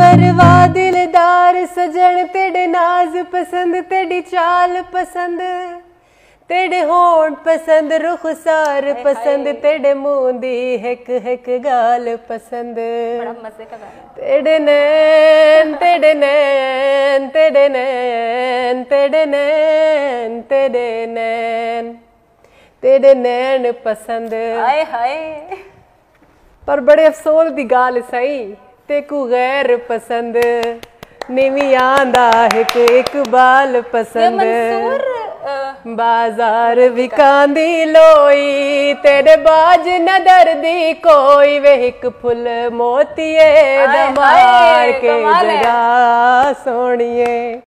परवाह दिलदार सजन तेरे नाज पसंद, तेरी चाल पसंद, तेरे होंठ पसंद, रुखसार पसंद, तेरे मुंह दी हिक हिक गाल पसंद, तेरे नैन तेरे नैन तेरे नैन तेरे नैन तेरे नैन तेरे नैन पसंद। हाय हाय पर बड़े अफसोस दी गाल सही तेकू गैर पसंद, निवी आंदा हिक इकबाल पसंद। बाजार विकांदी लोई तेरे बाज नदर दी कोई, वे हिक फुल मोतिये दमार के जगा सोनिए।